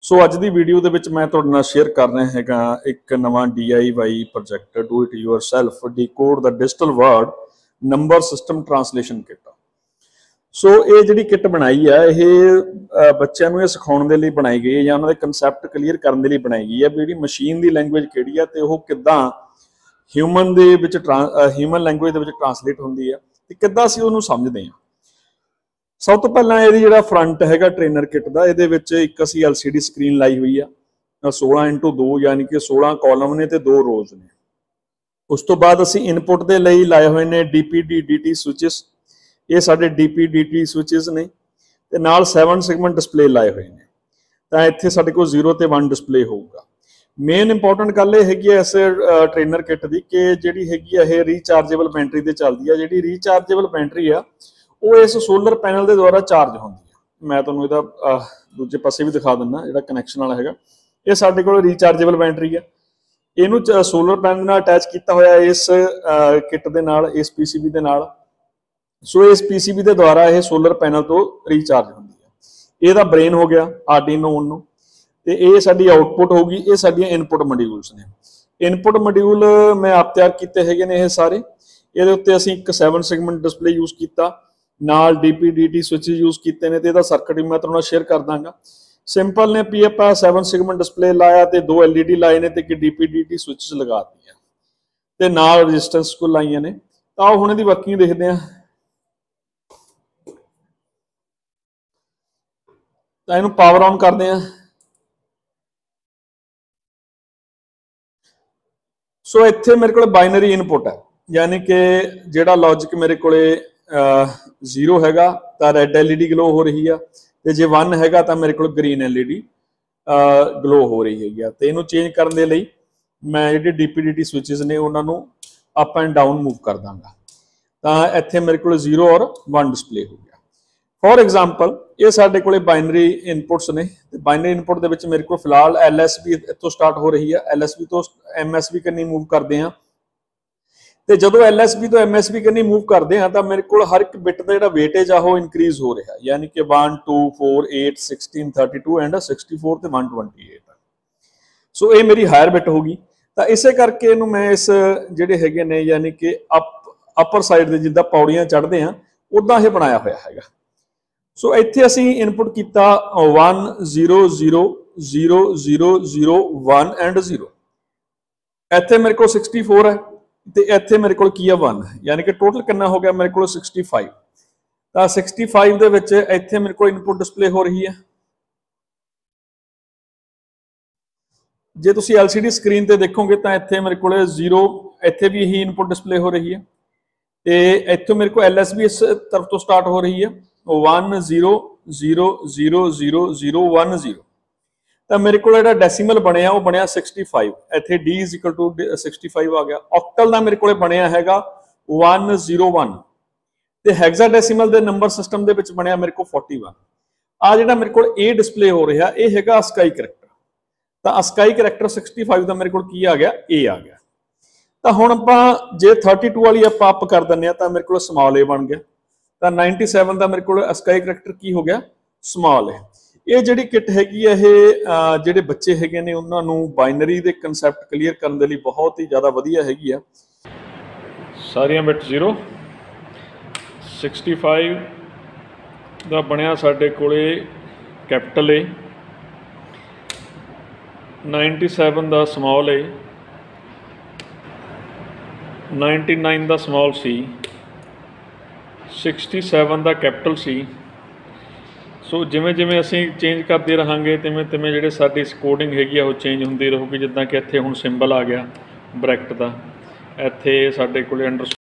सो अज की वीडियो के मैं तुहाडे नाल शेयर कर रहा हैगा एक नवा DIY project do it yourself decode the digital word number system translation kit. So ये जी किट बनाई है ये बच्चों को सिखाने के लिए बनाई गई है या उन्होंने कंसैप्ट क्लीयर करने के लिए बनाई गई है भी जी मशीन की लैंगुएज किहड़ी है तो वह किद्दां ह्यूमन ह्यूमन लैंगुएज ट्रांसलेट होंदी है ते किद्दां असीं उहनूं समझदे हां। सब तो पहला ये जो फ्रंट है ट्रेनर किट का ये एक असी LCD स्क्रीन लाई हुई है 16x2 यानी कि 16 कॉलम ने तो 2 रोज ने। उस तो बाद असी इनपुट के लिए लाए हुए ने DPD DT स्विचेस, ये साडे DPD स्विचेस ने ते नाल 7 सेगमेंट डिस्पले लाए हुए हैं। तो इत्थे साडे कोल 0 ते 1 डिस्पले होगा। मेन इंपोर्टेंट गल ये हैगी इस ट्रेनर किट की कि जिहड़ी हैगी है रीचार्जेबल बैटरी ते चलदी है। जिहड़ी रीचार्जेबल बैटरी आ वो इस सोलर पैनल के द्वारा चार्ज होंदी है। मैं तुहानूं इहदा दूजे पासे भी दिखा दिंदा जिहड़ा कनैक्शन वाला हैगा। ये साडे कोल रीचार्जेबल बैटरी है, इहनूं सोलर पैनल नाल अटैच किया होया इस किट दे नाल, इस PCB दे नाल। सो इस PCB के द्वारा यह सोलर पैनल तो रीचार्ज होंदी है। यहदा ब्रेन हो गया आर्डिनो ऊनो ते ये साडी आउटपुट होगी, ये साडियां इनपुट मॉड्यूल्स ने। इनपुट मॉड्यूल मैं आप तैयार किए हैगे ने। सारे ये उत्ते असीं एक 7 सेगमेंट डिस्पले यूज़ किया, नाल DPD स्विचेस यूज़ किए हैं। तो सर्किट भी मैं तुहानूं शेयर कर दांगा। सिंपल ने भी आप 7 सेगमेंट डिस्पले लाया तो 2 LED लाए ने तो DPD स्विचेस लगा दी ते नाल रजिस्टेंस को लाइया ने। तो आओ हुण इहदी वर्किंग देखते हैं। तो इहनूं पावर ऑन करते हैं। सो इत्थे मेरे को बाइनरी इनपुट है यानी कि जिहड़ा लॉजिक मेरे को 0 हैगा तो रैड LED ग्लो हो रही है, तो जे 1 हैगा तो मेरे को ग्रीन LED ग्लो हो रही है। तो इनू चेंज करने के लिए मैं जिहड़े DPD स्विचेस ने उन्होंने अप एंड डाउन मूव कर दांगा। तो इत्थे मेरे को 0 और 1 डिस्पले हो गया। फॉर एग्जाम्पल ये साडे कोले बाइनरी इनपुट्स ने। बाइनरी इनपुट के मेरे को फिलहाल LSB इतों स्टार्ट हो रही है, LSB तो MSB कन्नी मूव करते हैं। तो जो LSB तो MSB कन्नी मूव करते हैं तो मेरे को हर एक बिट का जो वेटेज आ इनक्रीज हो रहा है यानी कि 1 2 4 8 16 32 एंड 64 तो 128। सो ये मेरी हायर बिट होगी। तो इस करके इनू मैं इस जिहड़े हैगे ने यानी कि अपर साइड से जिद्दां पौड़ियां चढ़ते हैं उदां ये बनाया होया हैगा। सो इत्थे असीं इनपुट किया 1 0 0 0 0 0 1 एंड 0। इत्थे मेरे को 64 है तो इत्थे मेरे को की 1 है यानी कि टोटल कितना हो गया मेरे को 65। तो 65 दे विच इत्थे मेरे को इनपुट डिस्पले हो रही है। जे तुसीं LCD स्क्रीन ते देखोगे तो इत्थे मेरे को 0 इत्थे भी यही इनपुट डिस्पले हो रही है। तो इत्थों मेरे को LSB इस तरफ तो स्टार्ट हो रही है 1 0 0 0 0 0 1 0। तो मेरे को जो डेसीमल बनया वो बनया 65। इत्थे D = 65 आ गया। ऑक्टल का मेरे को बनया हैगा 101 ते हेक्साडेसिमल के नंबर सिस्टम के विच बनया मेरे को 41। आ जिहड़ा मेरे को A डिस्पले हो रहा ये हैगा ASCII करैक्टर। तो ASCII करैक्टर 65 का मेरे को की आ गया A आ गया। तो हुण आपां जे 32 वाली आपां अप कर दिंदे तो मेरे को स्मॉल A बन गया। तो 97 का मेरे को ASCII करैक्टर की हो गया स्मॉल A। ये जिहड़ी किट हैगी है जिहड़े बच्चे हैगे ने उन्हां नूं बाइनरी दे कंसैप्ट क्लीयर करने के लिए बहुत ही ज़्यादा वधिया हैगी है। सारियां बिट 0 65 दा बनिया साडे कोले कैपिटल A, 97 दा स्मॉल A, 99 दा स्मॉल C, 67 दा कैपिटल C। सो जिमें जिमें असी चेंज करते रहेंगे तिवें तिवें जिहड़े साडी कोडिंग हैगी वो चेंज होंदी रहूगी। जिद्दां कि इत्थे हुण सिंबल आ गया ब्रैकेट का, इत्थे साडे कोले